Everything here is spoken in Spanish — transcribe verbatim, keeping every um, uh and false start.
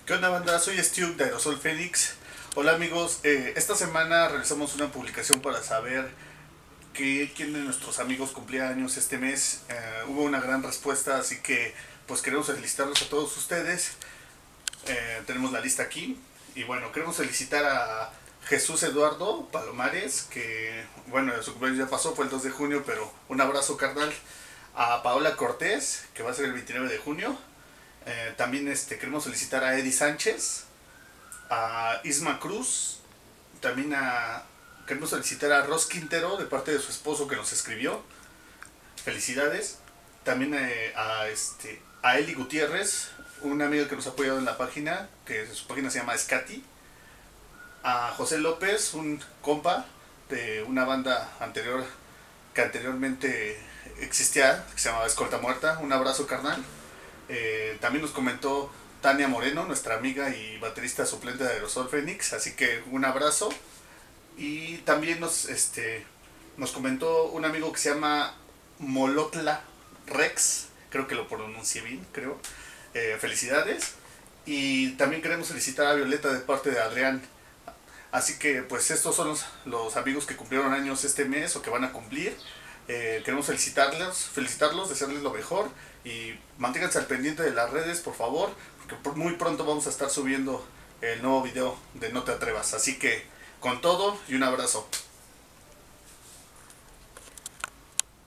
¿Qué onda, banda? Soy Stu de Aerosol Fénix. Hola amigos, eh, esta semana realizamos una publicación para saber que, quién de nuestros amigos cumplía años este mes. Eh, hubo una gran respuesta, así que pues queremos felicitarlos a todos ustedes. Eh, tenemos la lista aquí. Y bueno, queremos felicitar a Jesús Eduardo Palomares, que bueno, su cumpleaños ya pasó, fue el dos de junio, pero un abrazo carnal. A Paola Cortés, que va a ser el veintinueve de junio. Eh, también este, queremos felicitar a Eddie Sánchez, a Isma Cruz, también a queremos felicitar a Ros Quintero de parte de su esposo que nos escribió. Felicidades. También eh, a este a Eli Gutiérrez, un amigo que nos ha apoyado en la página, que su página se llama Scati. A José López, un compa de una banda anterior que anteriormente existía, que se llamaba Escolta Muerta. Un abrazo carnal. Eh, también nos comentó Tania Moreno, nuestra amiga y baterista suplente de Aerosol Fénix, así que un abrazo. Y también nos, este, nos comentó un amigo que se llama Molotla Rex, creo que lo pronuncié bien, creo. Eh, felicidades. Y también queremos felicitar a Violeta de parte de Adrián. Así que pues estos son los, los amigos que cumplieron años este mes o que van a cumplir. Eh, queremos felicitarlos, felicitarlos, desearles lo mejor y manténganse al pendiente de las redes, por favor, porque muy pronto vamos a estar subiendo el nuevo video de No Te Atrevas. Así que con todo y un abrazo.